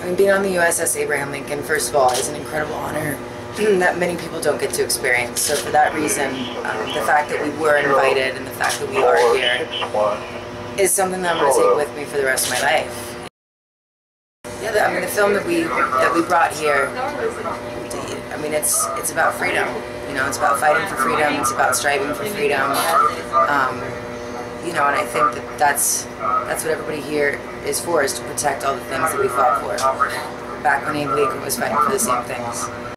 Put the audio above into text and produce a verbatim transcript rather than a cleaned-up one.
mean, being on the U S S Abraham Lincoln, first of all, is an incredible honor that many people don't get to experience. So for that reason, um, the fact that we were invited and the fact that we are here is something that I'm going to take with me for the rest of my life. Yeah, the, I mean, the film that we that we brought here, I mean, it's it's about freedom. You know, it's about fighting for freedom. It's about striving for freedom. Um, you know, and I think that that's that's what everybody here is for, is to protect all the things that we fought for back when Abe Lincoln was fighting for the same things.